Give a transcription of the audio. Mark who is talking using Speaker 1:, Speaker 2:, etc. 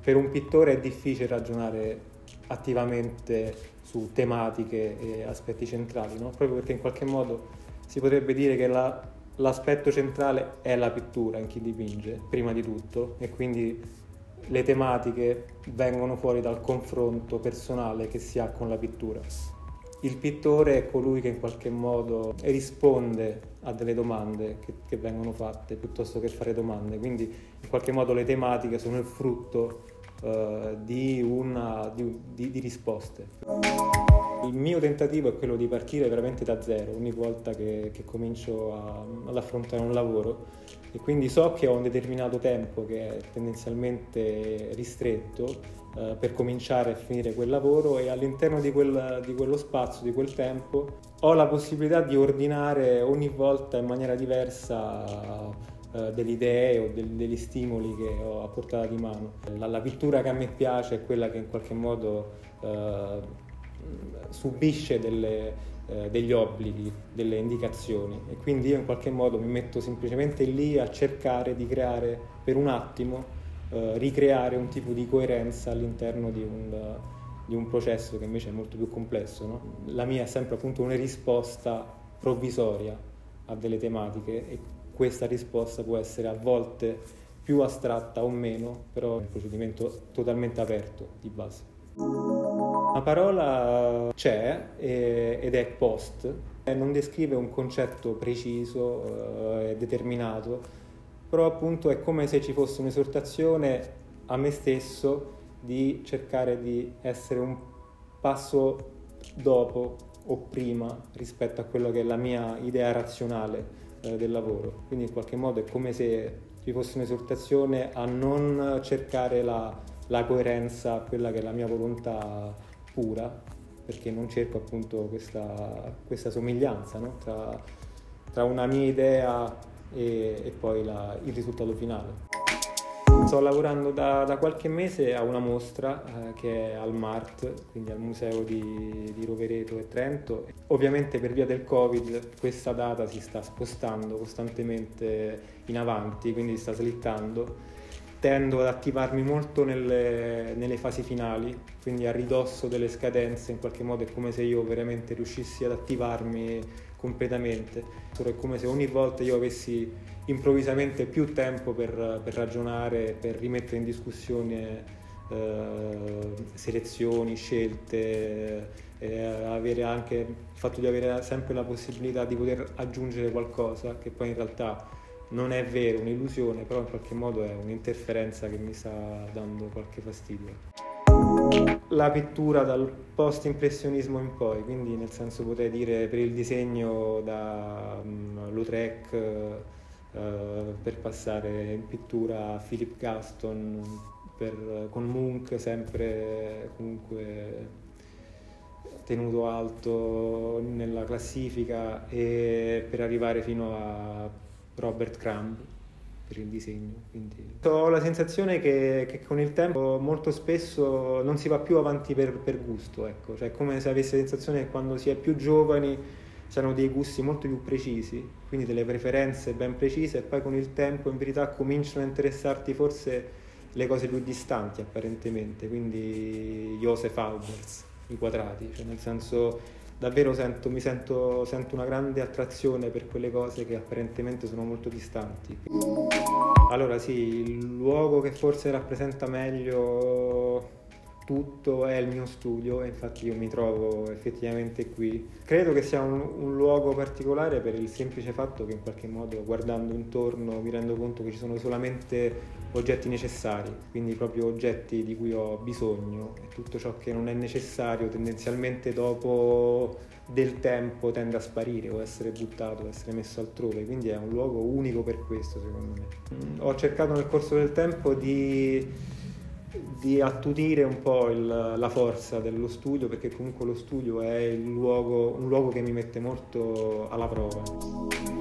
Speaker 1: per un pittore è difficile ragionare attivamente su tematiche e aspetti centrali, no? Proprio perché in qualche modo si potrebbe dire che l'aspetto centrale è la pittura in chi dipinge, prima di tutto, e quindi le tematiche vengono fuori dal confronto personale che si ha con la pittura. Il pittore è colui che in qualche modo risponde a delle domande che vengono fatte piuttosto che fare domande, quindi in qualche modo le tematiche sono il frutto di risposte. Il mio tentativo è quello di partire veramente da zero ogni volta che comincio ad affrontare un lavoro, e quindi so che ho un determinato tempo che è tendenzialmente ristretto per cominciare a finire quel lavoro, e all'interno di quello spazio, di quel tempo, ho la possibilità di ordinare ogni volta in maniera diversa delle idee o degli stimoli che ho a portata di mano. La pittura che a me piace è quella che in qualche modo subisce degli obblighi, delle indicazioni, e quindi io in qualche modo mi metto semplicemente lì a cercare di creare per un attimo, ricreare un tipo di coerenza all'interno di un processo che invece è molto più complesso, no? La mia è sempre appunto una risposta provvisoria a delle tematiche, e questa risposta può essere a volte più astratta o meno, però è un procedimento totalmente aperto di base. La parola c'è ed è post, non descrive un concetto preciso e determinato, però appunto è come se ci fosse un'esortazione a me stesso di cercare di essere un passo dopo o prima rispetto a quello che è la mia idea razionale del lavoro. Quindi in qualche modo è come se ci fosse un'esortazione a non cercare la coerenza, quella che è la mia volontà pura, perché non cerco appunto questa somiglianza, no? tra una mia idea e poi il risultato finale. Sto lavorando da qualche mese a una mostra che è al MART, quindi al Museo di Rovereto e Trento. Ovviamente per via del Covid questa data si sta spostando costantemente in avanti, quindi si sta slittando. Tendo ad attivarmi molto nelle fasi finali, quindi a ridosso delle scadenze. In qualche modo è come se io veramente riuscissi ad attivarmi completamente. È come se ogni volta io avessi improvvisamente più tempo per ragionare, per rimettere in discussione selezioni, scelte, avere anche il fatto di avere sempre la possibilità di poter aggiungere qualcosa che poi in realtà non è vero, un'illusione, però in qualche modo è un'interferenza che mi sta dando qualche fastidio. La pittura dal post-impressionismo in poi, quindi nel senso potrei dire per il disegno da Lautrec per passare in pittura a Philip Gaston, con Munch sempre comunque tenuto alto nella classifica, e per arrivare fino a Robert Crumb per il disegno. Quindi ho la sensazione che con il tempo molto spesso non si va più avanti per gusto, ecco. Cioè, come se avessi la sensazione che quando si è più giovani si hanno dei gusti molto più precisi, quindi delle preferenze ben precise, e poi con il tempo in verità cominciano a interessarti forse le cose più distanti apparentemente, quindi Joseph Albers, i quadrati, cioè nel senso davvero sento una grande attrazione per quelle cose che apparentemente sono molto distanti. Allora sì, il luogo che forse rappresenta meglio tutto è il mio studio, e infatti io mi trovo effettivamente qui. Credo che sia un luogo particolare per il semplice fatto che in qualche modo, guardando intorno, mi rendo conto che ci sono solamente oggetti necessari, quindi proprio oggetti di cui ho bisogno, e tutto ciò che non è necessario tendenzialmente dopo del tempo tende a sparire o essere buttato, essere messo altrove, quindi è un luogo unico per questo, secondo me. Ho cercato nel corso del tempo di attutire un po' la forza dello studio, perché comunque lo studio è un luogo che mi mette molto alla prova.